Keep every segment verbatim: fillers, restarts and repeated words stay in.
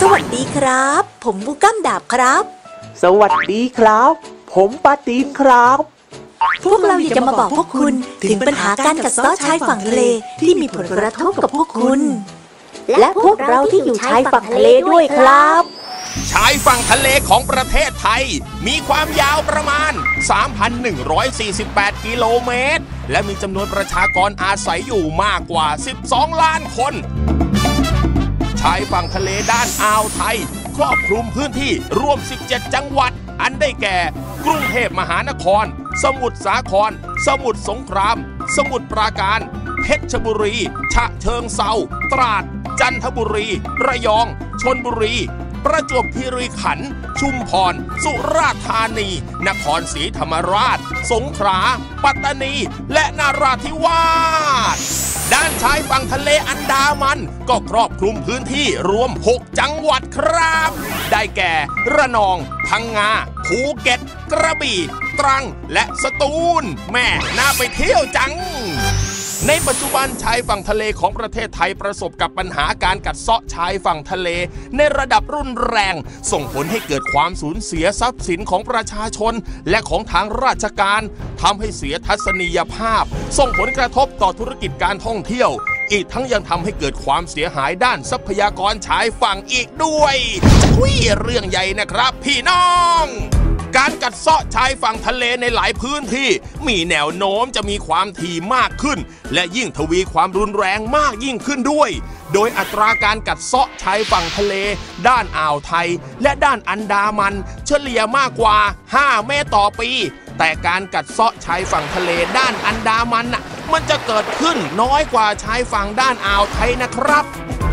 สวัสดีครับผมบุก้ำดาบครับสวัสดีครับผมปาตีนครับพวกเราอยากจะมาบอกพวกคุณถึงปัญหาการกัดเซาะชายฝั่งทะเลที่มีผลกระทบกับพวกคุณและพวกเราที่อยู่ชายฝั่งทะเลด้วยครับชายฝั่งทะเลของประเทศไทยมีความยาวประมาณ สามพันหนึ่งร้อยสี่สิบแปด กิโลเมตรและมีจำนวนประชากรอาศัยอยู่มากกว่าสิบสองล้านคนชายฝั่งทะเลด้านอ่าวไทยครอบคลุมพื้นที่รวมสิบเจ็ดจังหวัดอันได้แก่กรุงเทพมหานครสมุทรสาครสมุทรสงครามสมุทรปราการเพชรบุรีฉะเชิงเทราตราดจันทบุรีระยองชลบุรีประจวบคีรีขันธ์ชุมพรสุราษฎร์ธานีนครศรีธรรมราชสงขลาปัตตานีและนราธิวาสด้านชายฝั่งทะเลอันดามันก็ครอบคลุมพื้นที่รวมหกจังหวัดครับได้แก่ระนองพังงาภูเก็ตกระบี่ตรังและสตูลแม่น่าไปเที่ยวจังในปัจจุบันชายฝั่งทะเลของประเทศไทยประสบกับปัญหาการกัดเซาะชายฝั่งทะเลในระดับรุนแรงส่งผลให้เกิดความสูญเสียทรัพย์สินของประชาชนและของทางราชการทำให้เสียทัศนียภาพส่งผลกระทบต่อธุรกิจการท่องเที่ยวอีกทั้งยังทำให้เกิดความเสียหายด้านทรัพยากรชายฝั่งอีกด้วยอุ้ยเรื่องใหญ่นะครับพี่น้องการกัดเซาะชายฝั่งทะเลในหลายพื้นที่มีแนวโน้มจะมีความถี่มากขึ้นและยิ่งทวีความรุนแรงมากยิ่งขึ้นด้วยโดยอัตราการกัดเซาะชายฝั่งทะเลด้านอ่าวไทยและด้านอันดามันเฉลี่ยมากกว่าห้าเมตรต่อปีแต่การกัดเซาะชายฝั่งทะเลด้านอันดามันน่ะมันจะเกิดขึ้นน้อยกว่าชายฝั่งด้านอ่าวไทยนะครับ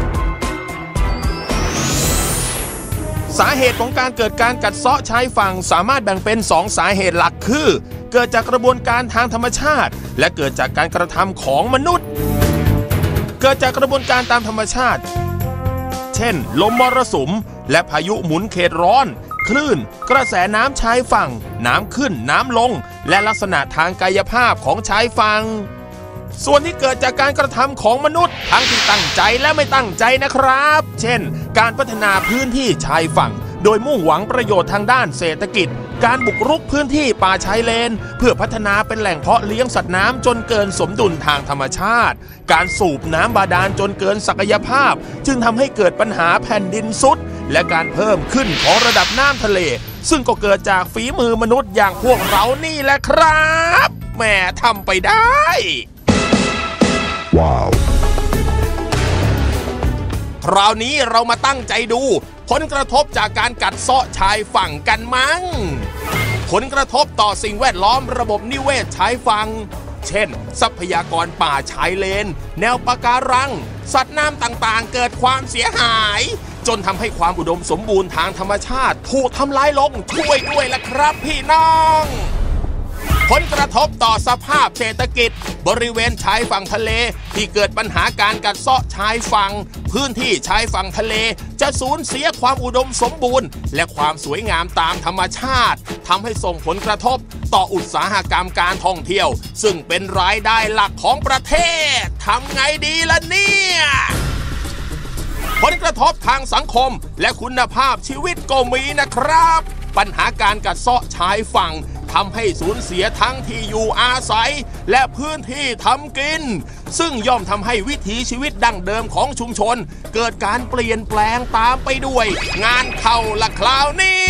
สาเหตุของการเกิดการกัดเซาะชายฝั่งสามารถแบ่งเป็นสองสาเหตุหลักคือเกิดจากกระบวนการทางธรรมชาติและเกิดจากการกระทำของมนุษย์เกิดจากกระบวนการตามธรรมชาติเช่นลมมรสุมและพายุหมุนเขตร้อนคลื่นกระแสน้ำชายฝั่งน้ำขึ้นน้ำลงและลักษณะทางกายภาพของชายฝั่งส่วนที่เกิดจากการกระทำของมนุษย์ทั้งที่ตั้งใจและไม่ตั้งใจนะครับเช่นการพัฒนาพื้นที่ชายฝั่งโดยมุ่งหวังประโยชน์ทางด้านเศรษฐกิจการบุกรุกพื้นที่ป่าชายเลนเพื่อพัฒนาเป็นแหล่งเพาะเลี้ยงสัตว์น้ำจนเกินสมดุลทางธรรมชาติการสูบน้ำบาดาลจนเกินศักยภาพจึงทำให้เกิดปัญหาแผ่นดินทรุดและการเพิ่มขึ้นของระดับน้ำทะเลซึ่งก็เกิดจากฝีมือมนุษย์อย่างพวกเรานี่แหละครับแหมทำไปได้ว้าวคราวนี้เรามาตั้งใจดูผลกระทบจากการกัดเซาะชายฝั่งกันมั้งผลกระทบต่อสิ่งแวดล้อมระบบนิเวศชายฝั่งเช่นทรัพยากรป่าชายเลนแนวปะการังสัตว์น้ำต่างๆเกิดความเสียหายจนทำให้ความอุดมสมบูรณ์ทางธรรมชาติถูกทำลายลงช่วยด้วยล่ะครับพี่น้องผลกระทบต่อสภาพเศรษฐกิจบริเวณชายฝั่งทะเลที่เกิดปัญหาการกัดเซาะชายฝั่งพื้นที่ชายฝั่งทะเลจะสูญเสียความอุดมสมบูรณ์และความสวยงามตามธรรมชาติทำให้ส่งผลกระทบต่ออุตสาหกรรมการท่องเที่ยวซึ่งเป็นรายได้หลักของประเทศทำไงดีล่ะเนี่ยผลกระทบทางสังคมและคุณภาพชีวิตก็มีนะครับปัญหาการกัดเซาะชายฝั่งทำให้สูญเสียทั้งที่อยู่อาศัยและพื้นที่ทำกินซึ่งย่อมทำให้วิถีชีวิตดั้งเดิมของชุมชนเกิดการเปลี่ยนแปลงตามไปด้วยงานเข้าละคราวนี้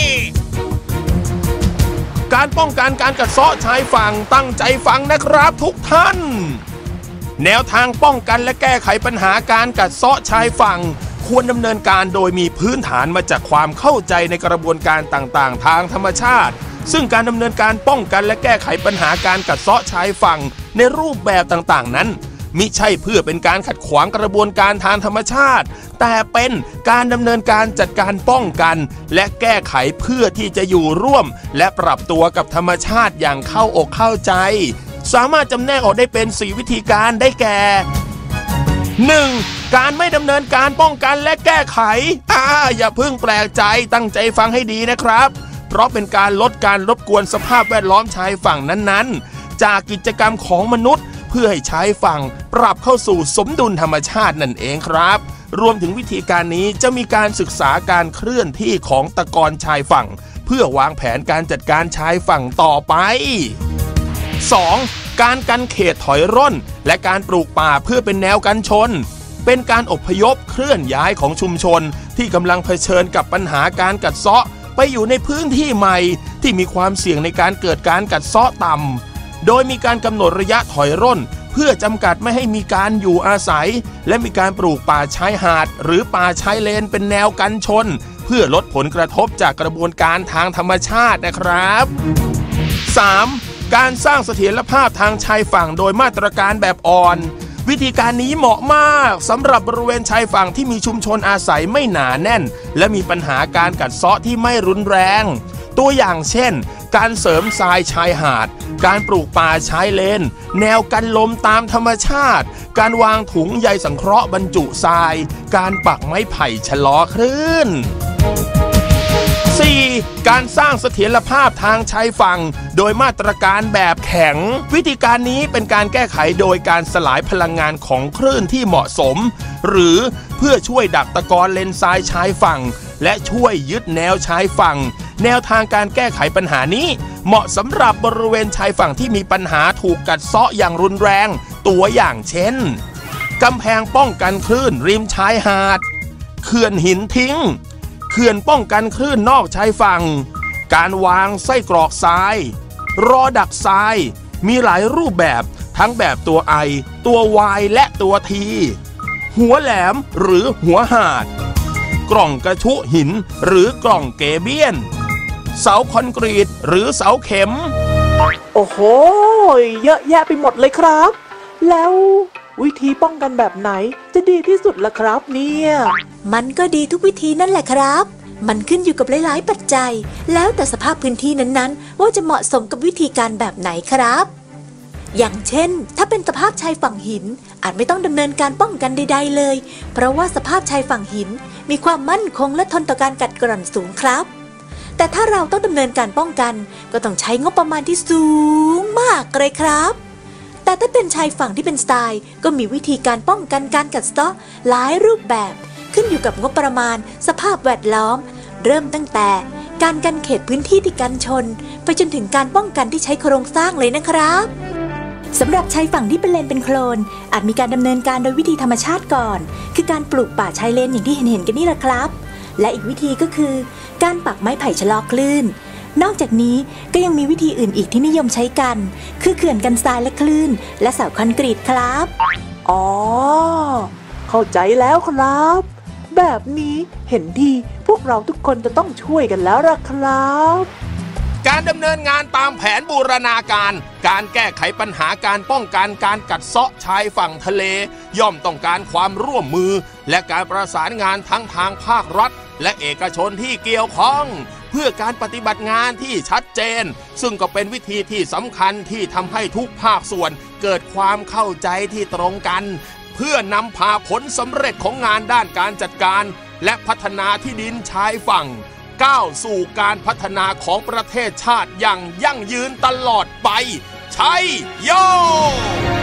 การป้องกันการกัดเซาะชายฝั่งตั้งใจฟังนะครับทุกท่านแนวทางป้องกันและแก้ไขปัญหาการกัดเซาะชายฝั่งควรดำเนินการโดยมีพื้นฐานมาจากความเข้าใจในกระบวนการต่างๆทางธรรมชาติซึ่งการดำเนินการป้องกันและแก้ไขปัญหาการกัดเซาะชายฝั่งในรูปแบบต่างๆนั้นมิใช่เพื่อเป็นการขัดขวางกระบวนการทางธรรมชาติแต่เป็นการดำเนินการจัดการป้องกันและแก้ไขเพื่อที่จะอยู่ร่วมและปรับตัวกับธรรมชาติอย่างเข้าอกเข้าใจสามารถจำแนกออกได้เป็นสี่วิธีการได้แก่ หนึ่ง. การไม่ดำเนินการป้องกันและแก้ไขอ่าอย่าเพิ่งแปลกใจตั้งใจฟังให้ดีนะครับเพราะเป็นการลดการรบกวนสภาพแวดล้อมชายฝั่งนั้นๆจากกิจกรรมของมนุษย์เพื่อให้ชายฝั่งปรับเข้าสู่สมดุลธรรมชาตินั่นเองครับรวมถึงวิธีการนี้จะมีการศึกษาการเคลื่อนที่ของตะกอนชายฝั่งเพื่อวางแผนการจัดการชายฝั่งต่อไป สอง. การกันเขตถอยร่นและการปลูกป่าเพื่อเป็นแนวกันชนเป็นการอพยพเคลื่อนย้ายของชุมชนที่กำลังเผชิญกับปัญหาการกัดเซาะไปอยู่ในพื้นที่ใหม่ที่มีความเสี่ยงในการเกิดการกัดเซาะต่ำโดยมีการกำหนดระยะถอยร่นเพื่อจำกัดไม่ให้มีการอยู่อาศัยและมีการปลูกป่าชายหาดหรือป่าชายเลนเป็นแนวกันชนเพื่อลดผลกระทบจากกระบวนการทางธรรมชาตินะครับ สาม. การสร้างเสถียรภาพทางชายฝั่งโดยมาตรการแบบอ่อนวิธีการนี้เหมาะมากสำหรับบริเวณชายฝั่งที่มีชุมชนอาศัยไม่หนาแน่นและมีปัญหาการกัดเซาะที่ไม่รุนแรงตัวอย่างเช่นการเสริมทรายชายหาดการปลูกป่าชายเลนแนวกันลมตามธรรมชาติการวางถุงใยสังเคราะห์บรรจุทรายการปักไม้ไผ่ชะลอคลื่น สี่. การสร้างเสถียรภาพทางชายฝั่งโดยมาตรการแบบแข็งวิธีการนี้เป็นการแก้ไขโดยการสลายพลังงานของคลื่นที่เหมาะสมหรือเพื่อช่วยดักตะกอนเลนทรายชายฝั่งและช่วยยึดแนวชายฝั่งแนวทางการแก้ไขปัญหานี้เหมาะสำหรับบริเวณชายฝั่งที่มีปัญหาถูกกัดเซาะอย่างรุนแรงตัวอย่างเช่นกำแพงป้องกันคลื่นริมชายหาดเขื่อนหินทิ้งเขื่อนป้องกันคลื่นนอกชายฝั่งการวางไส้กรอกทรายรอดักทรายมีหลายรูปแบบทั้งแบบตัวไอตัว Y และตัว T หัวแหลมหรือหัวหาดกล่องกระชุหินหรือกล่องเกเบียนเสาคอนกรีตหรือเสาเข็มโอ้โหเยอะแยะไปหมดเลยครับแล้ววิธีป้องกันแบบไหนจะดีที่สุดล่ะครับเนี่ยมันก็ดีทุกวิธีนั่นแหละครับมันขึ้นอยู่กับหลายๆปัจจัยแล้วแต่สภาพพื้นที่นั้นๆว่าจะเหมาะสมกับวิธีการแบบไหนครับอย่างเช่นถ้าเป็นสภาพชายฝั่งหินอาจไม่ต้องดำเนินการป้องกันใดๆเลยเพราะว่าสภาพชายฝั่งหินมีความมั่นคงและทนต่อการกัดกร่อนสูงครับแต่ถ้าเราต้องดำเนินการป้องกันก็ต้องใช้งบประมาณที่สูงมากเลยครับแต่ถ้าเป็นชายฝั่งที่เป็นทรายก็มีวิธีการป้องกันการกัดเซาะหลายรูปแบบขึ้นอยู่กับงบประมาณสภาพแวดล้อมเริ่มตั้งแต่การกันเขตพื้นที่ที่กันชนไปจนถึงการป้องกันที่ใช้โครงสร้างเลยนะครับสำหรับชายฝั่งที่เป็นเลนเป็นโคลนอาจมีการดำเนินการโดยวิธีธรรมชาติก่อนคือการปลูกป่าชายเลนอย่างที่เห็นเห็นกันนี่แหละครับและอีกวิธีก็คือการปักไม้ไผ่ชะลอคลื่นนอกจากนี้ก็ยังมีวิธีอื่นอีกที่นิยมใช้กันคือเขื่อนกันทรายและคลื่นและเสาคอนกรีตครับอ๋อเข้าใจแล้วครับแบบนี้เห็นทีพวกเราทุกคนจะต้องช่วยกันแล้วล่ะครับการดำเนินงานตามแผนบูรณาการการแก้ไขปัญหาการป้องกันการกัดเซาะชายฝั่งทะเลย่อมต้องการความร่วมมือและการประสานงานทั้งทางภาครัฐและเอกชนที่เกี่ยวข้องเพื่อการปฏิบัติงานที่ชัดเจนซึ่งก็เป็นวิธีที่สำคัญที่ทำให้ทุกภาคส่วนเกิดความเข้าใจที่ตรงกันเพื่อนำพาผลสำเร็จของงานด้านการจัดการและพัฒนาที่ดินชายฝั่งก้าวสู่การพัฒนาของประเทศชาติอย่างยั่งยืนตลอดไปชัยโย